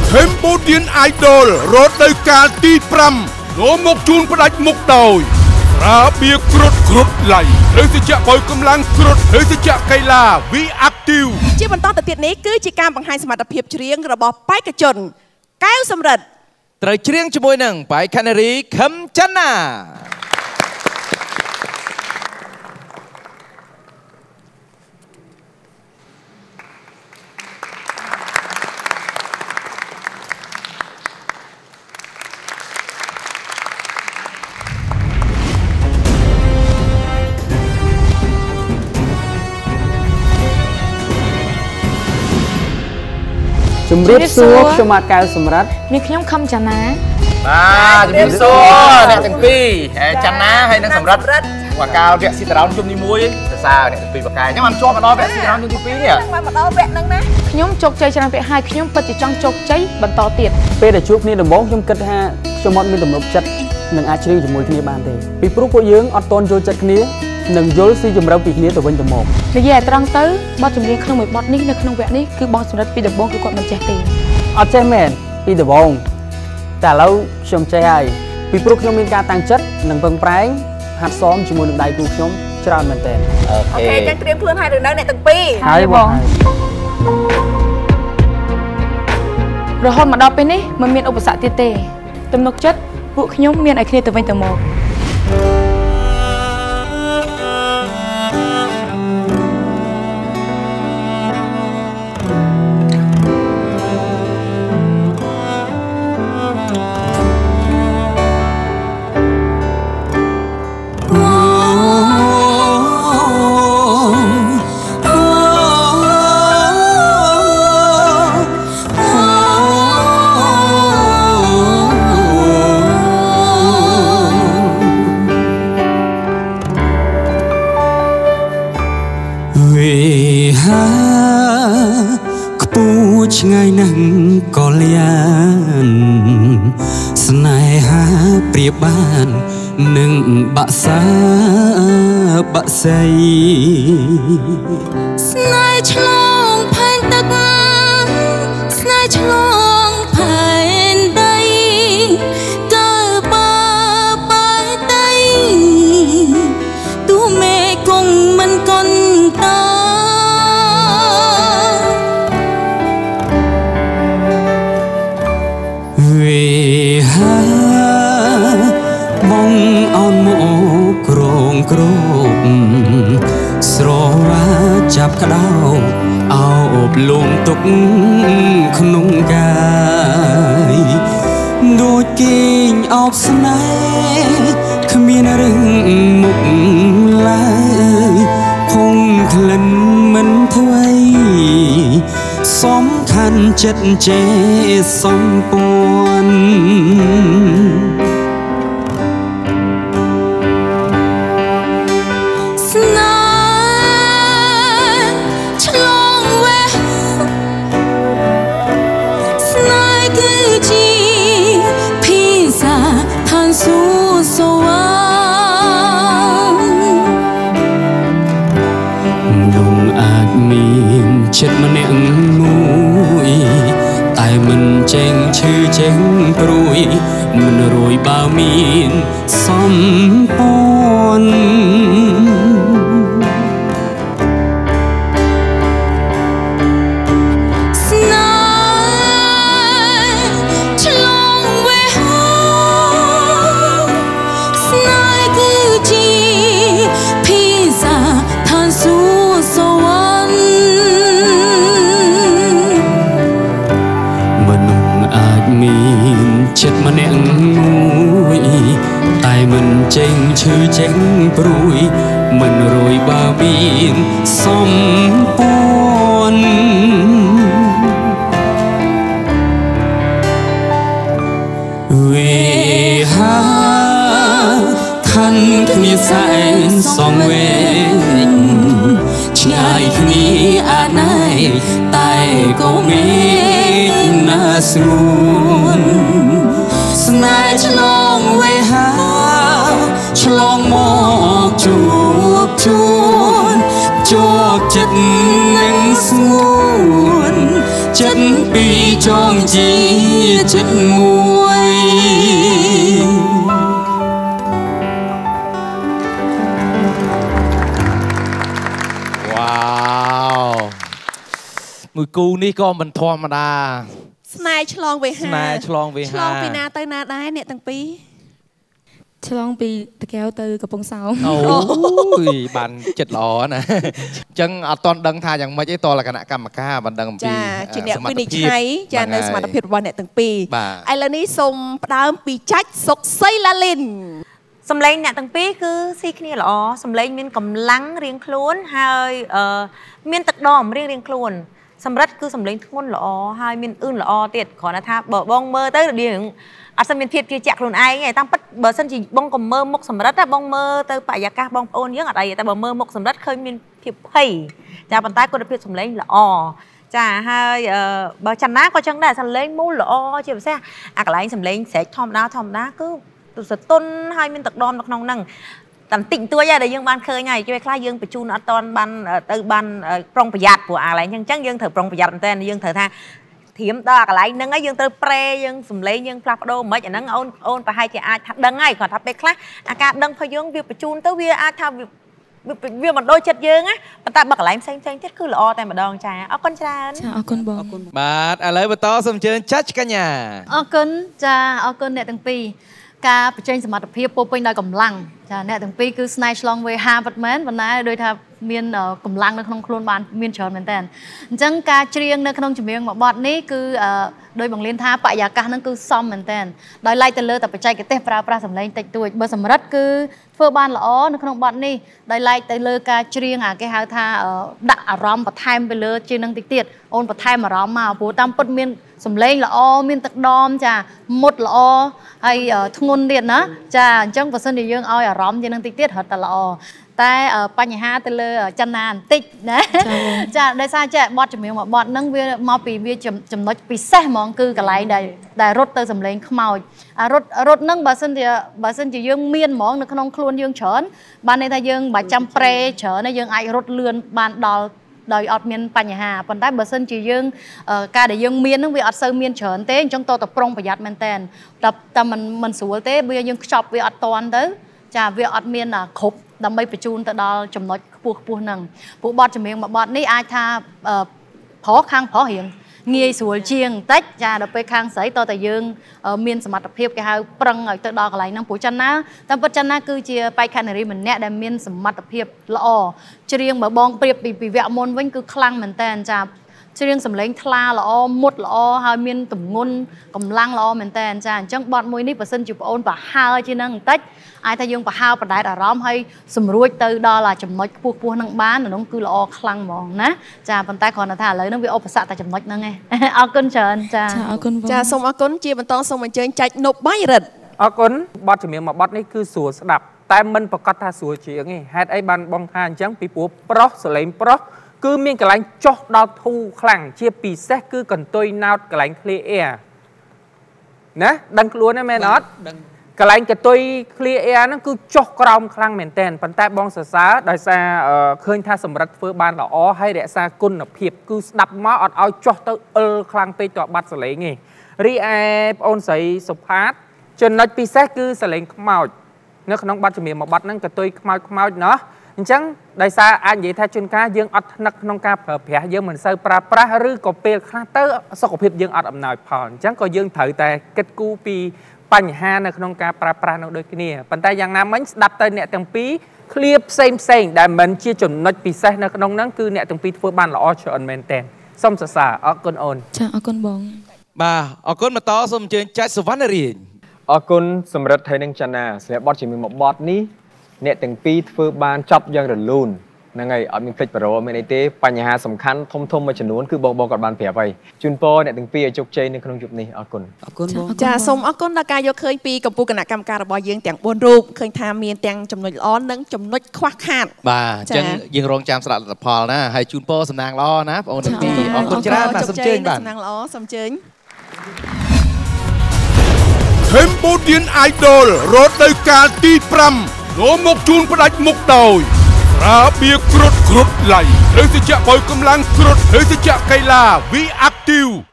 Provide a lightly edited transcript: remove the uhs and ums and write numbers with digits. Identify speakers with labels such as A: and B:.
A: Cambodian Idol រដូវកាលទី5នាំមកជូនផ្ដាច់មុខដោយរបៀបគ្រុតឡៃឬសច្ចៈបើកម្លាំងគ្រុតឬសច្ចៈកីឡា We Active
B: ជាបន្តទៅទៀតនេះគឺជាការបង្ហាញសមត្ថភាពច្រៀងរបស់បេក្ខជនកែវសំរិទ្ធ
C: ត្រូវច្រៀងជាមួយនឹងបេក្ខនារីខឹមច័ន្ទណា
D: ជំរាបសួរខ្ញុំមកកៅសម្រាប់
E: នេះខ្ញុំខំច័ន្ទណា
C: បាទជំរាបសួរអ្នកទាំងពីរច័ន្ទណាហើយនិងសម្រាប់វកាលវគ្គស៊ីតរ៉ោនជុំទី1សរសើរអ្នកទាំងពីរបកាយខ្ញុំបានជាប់មកដល់វគ្គស៊ីតរ៉ោនជុំទី2នេះ
B: បានមកដល់វគ្គហ្នឹងណា
E: ខ្ញុំជោគជ័យច្រើនពេកហើយខ្ញុំពិតជាចង់ជោគជ័យបន្តទៀត
D: ពេលដែលជួបគ្នាដំបូងខ្ញុំគិតថាខ្ញុំអត់មានទំនុកចិត្តនឹងអាចច្រៀងជាមួយគ្នាបានទេពីព្រោះពួកយើងអត់ទាន់យល់ចិត្តគ្នានឹងយល់ស៊ីជម្រៅពីគ្នាទៅវិញទៅមក
E: និយាយឲ្យត្រង់ទៅបទចម្រៀងក្នុងមួយបទនេះនៅក្នុងវគ្គនេះគឺបងសម្រិទ្ធពីដំបូងគឺគាត់មិនចេះទេ
D: អត់ចេះមែនពីដំបូងតែឥឡូវខ្ញុំចេះហើយពីព្រោះខ្ញុំមានការតាំងចិត្តនិងពឹងប្រែងហាត់សមជាមួយនឹងដៃគូខ្ញុំច្រើនមែនទែន
B: អូខេចឹងត្រៀមខ្លួនហើយឬនៅអ្នកទាំងពីរ
E: ហើយបងរហូតមកដល់ពេលនេះមិនមានឧបសគ្គទៀតទេទំនុកចិត្តពួកខ្ញុំមានឲ្យគ្នាទៅវិញទៅមក
F: ឆ្ងាយណាស់ក៏លៀនស្នេហាប្រៀបបាននឹងបាក់សាបាក់សៃ
G: ស្នេហ៍ឆ្លងផែនទឹកស្នេហ៍ឆ្លងផែនដីតើបើដីទូមេគង់មិនកន់ត
F: បងអនមកក្រងក្រប់ស្រវាចាប់ក្តៅអោបលងទុកក្នុងកាយដូចគេងអោបស្នេហ៍គ្មានរឹងមុខឡើយភងក្លិនមិនថ្វីសំខាន់ចិត្តចេសំពួនចិត្តម្នាក់មួយតែមិនចេញឈឺចេញព្រួយមិនរួយបើមានសំពួនចិត្តម្នាក់មួយតែមិនចេញឈឺចេញព្រួយមិនរួយបើមានសំពួនវេហាខាន់គ្នាសែនសំវេឆ្ងាយគ្នាអាណៃតែក៏មានណាស្ងួនស្នេហ៍ឆ្លងវេហាឆ្លងមកជួបជួនជាប់ចិត្តនឹងស្ងួនចិត្តពីចងជាចិត្តមួយ
C: មួយគូនេះក៏មិនធម្មតា
B: ស្នេហ៍ឆ្លងវេហា
C: ស្នេហ៍ឆ្លងវេហា
B: ឆ្លងពីណាទៅណាដែរអ្នកទាំងពីរ
E: ឆ្លងពីតាកែវទៅកំពង់សោម
C: អូយបានចិត្តល្អណាអញ្ចឹងអត់ទាន់ដឹងថាយ៉ាងម៉េចទេតលគណៈកម្មការបានដឹងអំពី
B: ចាជាអ្នកវិនិច្ឆ័យចានៅសមត្ថភាពរបស់អ្នកទាំងពីរឥឡូវនេះសូមផ្ដើមពីចាច់សុកសីឡាលីន
H: សម្លេងអ្នកទាំងពីរគឺស៊ីគ្នាល្អសម្លេងមានកម្លាំងរៀងខ្លួនហើយមានទឹកដមរៀងខ្លួនសម្រិតគឺសម្លេងធ្ងន់ល្អហើយមានអឿនល្អទៀតគ្រាន់តែថាបើបងមើលទៅរឿងអត់ស្មានភាពជឿជាក់ខ្លួនឯងទេតាមពិតបើសិនជាបងកុំមើលមុខសម្រិតណាបងមើលទៅបរិយាកាសបងប្អូនយើងអត់អីតែបើមើលមុខសម្រិតឃើញមានភាពភ័យចាប៉ុន្តែគុណភាពសម្លេងល្អចាហើយបើចនាក៏ចឹងដែរសម្លេងមូលល្អជាពិសេសអាកន្លែងសម្លេងស្រែកធម្មតាគឺទស្សតុនហើយមានទឹកដមនៅក្នុងហ្នឹងតែបន្តិចបន្តួចដែរដែលយើងបានឃើញហើយជួយខ្លះយើងបញ្ជូនអត់តបានទៅបានប្រុងប្រយ័ត្នព្រោះអាកន្លែងអញ្ចឹងយើងត្រូវប្រុងប្រយ័ត្នមែនតើយើងត្រូវថាធៀមដល់អាកន្លែងហ្នឹងហើយយើងត្រូវប្រេយើងសំឡេងយើងផ្លាស់ប្ដូរមិនអាហ្នឹងអូនប្រហែលជាអាចថាដឹងហើយគាត់ថាពេលខ្លះអាការដឹងរបស់យើងវាបញ្ជូនទៅវាអាចថាវាមិនដូចចិត្តយើងណាប៉ុន្តែបើកន្លែងផ្សេងទៀតគឺល្អតែម្ដងចាអរគុណច្រើន
E: ចាអរគុណបង
C: បាទឥឡូវបន្តសូមអញ្ជើញចាច់កញ្ញា
I: អរគុណចាអរគុណអ្នកទាំងពីរការបញ្ចេញសមត្ថភាពពោពេញដោយកម្លាំងចាអ្នកទាំងពីរគឺស្នេហ៍ឆ្លងវេហាពិតមែនប៉ុន្តែដូចថាមានកម្លាំងនៅក្នុងខ្លួនបានមានច្រើនមែនតើអញ្ចឹងការច្រៀងនៅក្នុងចម្រៀងមួយបទនេះគឺដោយបង្រៀនថាបរិយាកាសហ្នឹងគឺសមមែនតើដោយឡែកទៅលើតែបច្ចេកទេសប្រើប្រាស់សម្លេងតិចតួចបើសម្រិតគឺធ្វើបានល្អនៅក្នុងបទនេះដោយឡែកទៅលើការច្រៀងគេហៅថាដាក់អារម្មណ៍បន្ថែមទៅលើជាងនឹងតិចទៀតអូនបន្ថែមអារម្មណ៍មកព្រោះតាមពិតមានសម្លេងល្អមានទឹកដមចាមុតល្អហើយធ្ងន់ទៀតណាចាអញ្ចឹងបើសិនជាយើងឲ្យអារម្មណ៍ជាងនឹងតិចទៀតរត់តែល្អតែបញ្ហាទៅលើចនាបន្តិចណាចាដោយសារចេះបទចម្រៀងមួយបទហ្នឹងវាមកពីវាចំណុចពិសេសហ្មងគឺកន្លែងដែលរត់ទៅសម្លេងខ្មោចរត់ហ្នឹងបើសិនជាយើងមានហ្មងនៅក្នុងខ្លួនយើងច្រើនបានន័យថាយើងមិនចាំប្រេច្រើនយើងអាចរត់លឿនបានដល់ដោយអត់មានបញ្ហាប៉ុន្តែបើសិនជាយើងការដែលយើងមានហ្នឹងវាអត់សូវមានច្រើនទេអញ្ចឹងតើប្រុងប្រយ័ត្នមែនតើតែមិនស្រួលទេវាយើងខ្ចប់វាអត់តាន់ទៅចាវាអត់មានគ្រប់ដើម្បីបញ្ជូនទៅដល់ចំណុចខ្ពស់ហ្នឹងពួកបទចម្រៀងមួយបទនេះអាចថាខាងប្រុសរៀងងាយស្រួលជាងបន្តិចចាដល់ពេលខាងស្រីតើយើងមានសមត្ថភាពគេហៅប្រឹងឲ្យទៅដល់កន្លែងហ្នឹងព្រោះចន្ទណាតាមពិតចន្ទណាគឺជាបេក្ខនារីម្នាក់ដែលមានសមត្ថភាពល្អច្រៀងបើបងប្រៀបពីវគ្គមុនវិញគឺខ្លាំងមែនតើចាច្រៀងសម្លេងថ្លាល្អមុតល្អហើយមានទម្ងន់កម្លាំងល្អមែនតើចាអញ្ចឹងបទមួយនេះបើសិនជាបងអូនប្រហើជានឹងបន្តិចអាចថាយើងប្រហើបដែតអារម្មណ៍ហើយសម្រួចទៅដល់ចំណុចខ្ពស់ហ្នឹងបាននោះគឺល្អខ្លាំងហ្មងណាចាប៉ុន្តែគ្រាន់តែថាឥឡូវហ្នឹងវាឧបសគ្គតែចំណុចហ្នឹងឯងអរគុណច្រើនចា
E: អរគុណ
B: ចាសូមអរគុណជាបន្តសូមអញ្ជើញចាច់នប់បាយរិទ្ធ
J: អរគុណបទចម្រៀងមួយបទនេះគឺស្រួលស្ដាប់តែមិនប្រកាសថាស្រួលជាងទេហេតុអីបានបងថាអញ្ចឹងពីព្រោះប្រុសសលេងប្រុសគឺមានកន្លែងចុះដល់ធូរខ្លាំងជាពិសេសគឺកន្ទុយណោតកន្លែង clear air ណាដឹងខ្លួនទេមែនអត់កន្លែងកន្ទុយ clear air ហ្នឹងគឺចុះក្រោមខ្លាំងមែនតើប៉ុន្តែបងសរសើរដោយសារឃើញថាសម្រិតធ្វើបានល្អហើយរក្សាគុណភាពគឺស្ដាប់មកអត់ឲ្យចុះទៅអិលខ្លាំងពេកទៅបាត់សលេងទេរីឯបងអូនស្រីសុផាតចំណុចពិសេសគឺសលេងខ្មោចនៅក្នុងបទចម្រៀងមួយបទហ្នឹងកន្ទុយខ្មោចណោះអញ្ចឹងដោយសារអាចនិយាយថាជួនកាលយើងអត់ថ្នឹកក្នុងការប្រើប្រាស់យើងមិនសូវប្រើប្រាស់ឬក៏ពេលខ្លះទៅសុខភាពយើងអត់អំណោយផលអញ្ចឹងក៏យើងត្រូវតែគិតគូរពីបញ្ហានៅក្នុងការប្រើប្រាស់នោះដូចគ្នាប៉ុន្តែយ៉ាងណាមិញស្ដាប់ទៅអ្នកទាំងពីរឃ្លាផ្សេងដែលមិនជាចំណុចពិសេសនៅក្នុងហ្នឹងគឺអ្នកទាំងពីរធ្វើបានល្អច្រើនមែនតើសូមសរសើរអរគុណអូន
E: ចាអរគុណបង
C: បាទអរគុណបន្តសូមអញ្ជើញចាច់សុវណ្ណរាជ
K: អរគុណសម្រិតហើយនឹងចនាសម្រាប់បទជាមួយមួយបទនេះអ្នកទាំងពីរធ្វើបានចប់យ៉ាងរលូនហ្នឹងហើយអត់មានភ្លេចប្រូមានអីទេបញ្ហាសំខាន់ធំមួយចំនួនគឺបងគាត់បានប្រាប់ហើយជូនពរអ្នកទាំងពីរឲ្យជោគជ័យនៅក្នុងយប់នេះអរគុណ
B: បងចាសូមអរគុណដល់ការយកឃើញពីកម្ពុជាគណៈកម្មការរបស់យើងទាំង4រូបឃើញថាមានទាំងចំណុចល្អនិងចំណុចខ្វះខាត
C: បាទអញ្ចឹងយើងរងចាំស្ដាប់លទ្ធផលណាហើយជូនពរសំណាងល្អណាបងអូនទាំងពីរអរគុណច្រើនបាទសូមជើញបាទ
B: សំណាងល្អសូមជើញ
A: Cambodian Idol រត់ទៅកាលទី5នាំមកជូនផ្ដាច់មុខដោយរាបៀគ្រុតឡៃឬសជ្ជៈបុយកម្លាំងគ្រុតឬសជ្ជៈកីឡា V Active